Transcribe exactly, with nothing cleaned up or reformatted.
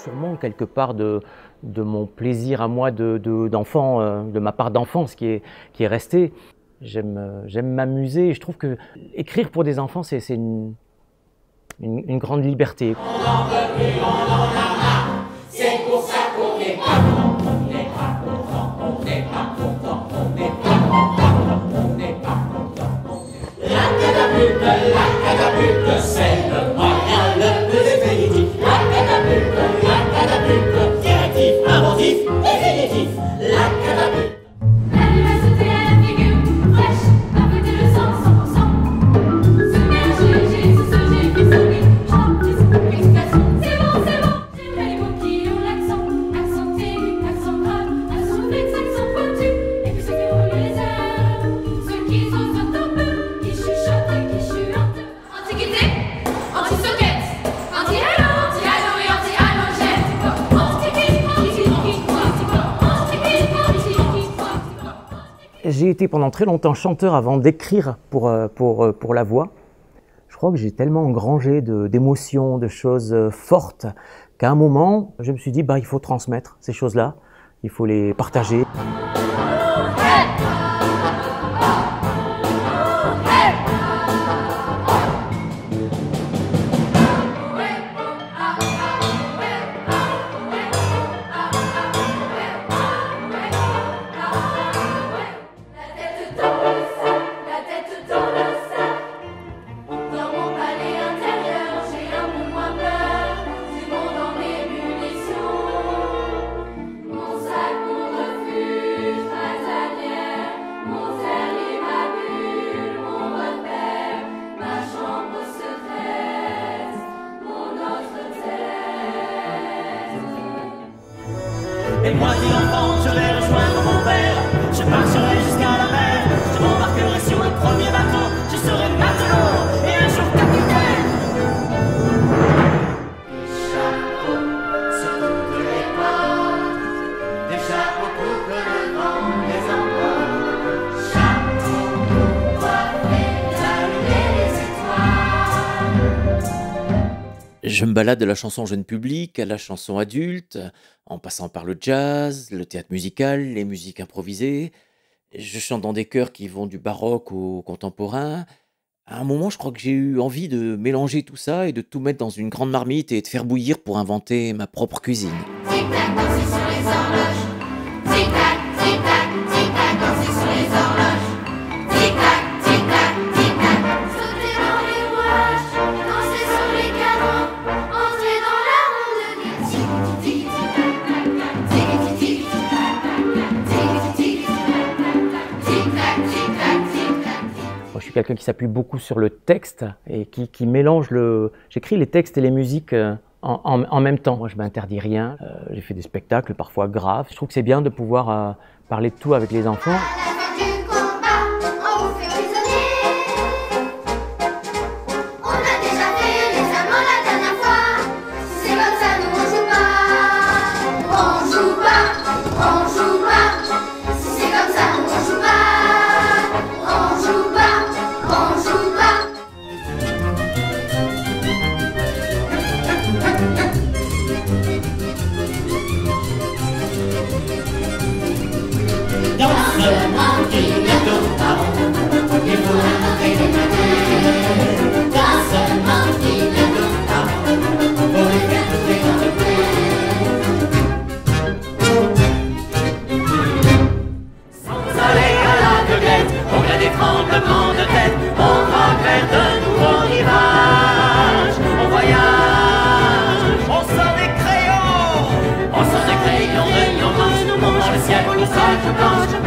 sûrement quelque part de, de mon plaisir à moi de, de, d'enfant, euh, de ma part d'enfance qui est, qui est restée. J'aime, euh, j'aime m'amuser et je trouve que écrire pour des enfants, c'est, c'est une, une, une grande liberté. On en veut plus, on en a marre. C'est pour ça qu'on n'est pas content, on n'est pas content, on n'est pas content, on n'est pas content, on n'est pas content. La catapulte, la catapulte, c'est le moyen le plus expéditif. La catapulte, la catapulte, directif, inventif, définitif. La catapulte. Elle lui a sauté à la figure, fraîche, avec le sang cent pour cent. Submergé, j'ai saucé, j'ai frissonné, chantez cette expression. C'est bon, c'est bon. J'aime les mots qui ont l'accent, accent aigu, accent grave, accent fixe, accent pointu. Et puis ceux qui roulent les airs, ceux qui osent un peu, qui chuchotent et qui chuchotent. Antiquité, anti-socket, anti-hello, anti-hello et anti-halogène. Anti-qui, anti-qui, anti-qui, anti-qui, anti-qui. J'ai été pendant très longtemps chanteur avant d'écrire pour, euh, pour, euh, pour la voix. Je crois que j'ai tellement engrangé de, d'émotions, de choses euh, fortes, qu'à un moment, je me suis dit, bah, il faut transmettre ces choses-là, il faut les partager. La tête dans le sac, dans mon palais intérieur, j'ai un peu moins peur du monde en ébullition. Mon sac, mon refuge, ma tanière, mon terrier, ma bulle, mon repère, ma chambre secrète, mon autre tête. Et moi, dit l'enfant, je vais rejoindre mon père. Je marcherai jusqu'à la mer. Je m'embarquerai sur le premier bateau. Je serai matelot et un jour capitaine. Des chapeaux sur toutes les portes. Des chapeaux pour que le vent les emporte. Chapeaux coiffés d'allumer les étoiles. Je me balade de la chanson jeune public à la chanson adulte, en passant par le jazz, le théâtre musical, les musiques improvisées. Je chante dans des chœurs qui vont du baroque au contemporain. À un moment, je crois que j'ai eu envie de mélanger tout ça et de tout mettre dans une grande marmite et de faire bouillir pour inventer ma propre cuisine. Tic-tac, danser sur les horloges. Tic-tac, tic-tac, tic-tac, danser sur les horloges. Tic-tac, tic-tac, tic-tac, sauter dans les rouages, danser sur les canons, entrer dans la ronde de tic-tic, tic-tac, tic-tic, tic-tac, tic-tic, tic-tac, tic-tac, tic-tac. Moi, je suis quelqu'un qui s'appuie beaucoup sur le texte et qui, qui mélange le... J'écris les textes et les musiques euh, en, en, en même temps. Moi, je m'interdis rien. Euh, j'ai fait des spectacles parfois graves. Je trouve que c'est bien de pouvoir euh, parler de tout avec les enfants. À la fin du combat, on vous fait prisonnier. On a déjà fait les amants la dernière fois. Si c'est comme ça, nous on joue pas. On joue pas, on joue pas. Si c'est comme ça, nous on joue pas. On joue pas, on joue pas. Dans ce monde qui ne tourne pas rond, il faut inventer des manières. Dans ce monde qui ne tourne pas rond, faut les faire tourner dans le blé. Sans aller à l'aveuglette, on a des tremblements de tête, on va vers de nouveaux rivages. On voyage, on sort des crayons, on sort des crayons de nos manches, nous monte le ciel, nous sages blanches.